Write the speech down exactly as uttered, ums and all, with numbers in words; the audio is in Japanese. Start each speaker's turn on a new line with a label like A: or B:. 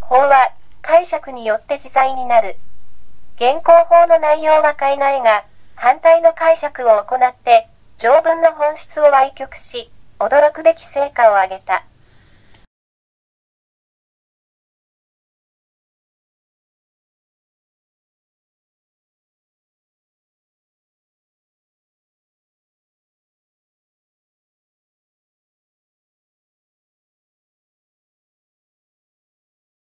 A: 法は解釈によって自在になる。現行法の内容は変えないが、反対の解釈を行って、条文の本質を歪曲し、驚くべき成果を上げた。